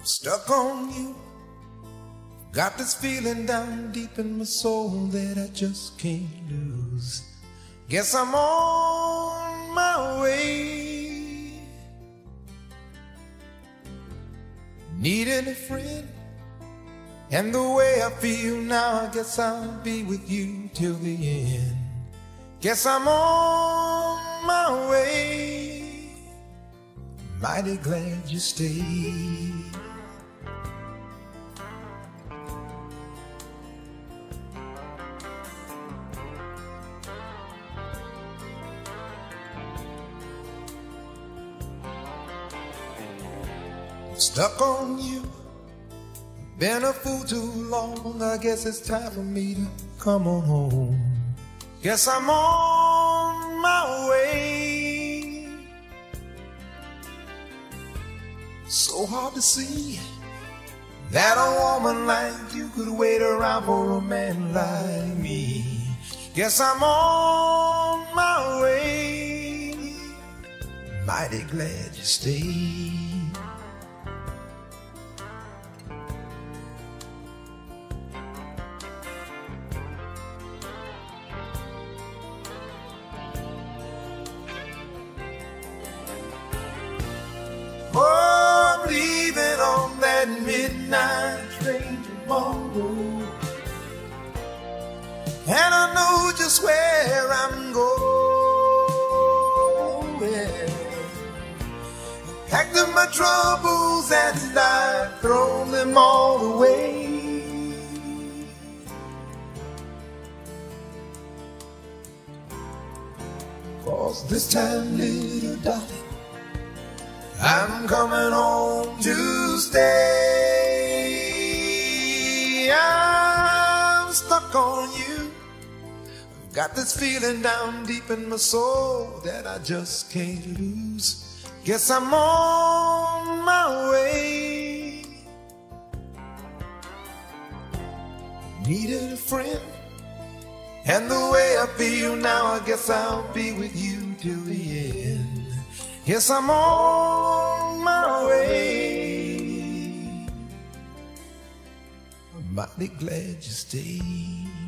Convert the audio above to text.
Stuck on you. Got this feeling down deep in my soul that I just can't lose. Guess I'm on my way. Needing a friend, and the way I feel now, I guess I'll be with you till the end. Guess I'm on my way. Mighty glad you stayed. Stuck on you. Been a fool too long. I guess it's time for me to come on home. Guess I'm on my way. So hard to see that a woman like you could wait around for a man like me. Guess I'm on my way. Mighty glad you stayed. Oh, I'm leaving on that midnight train tomorrow, and I know just where I'm going. Packed up my troubles and I've thrown them all away. 'Cause this time, little darling, I'm coming home to stay. I'm stuck on you. I've got this feeling down deep in my soul that I just can't lose. Guess I'm on my way. Needed a friend, and the way I feel now, I guess I'll be with you till the end. Yes, I'm on my way. I'm mighty glad you stayed.